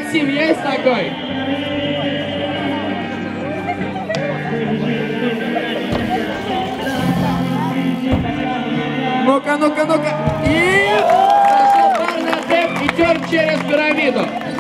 Максим есть такой? Ну-ка, ну-ка, ну-ка. И зашел парный темп и тер через пирамиду.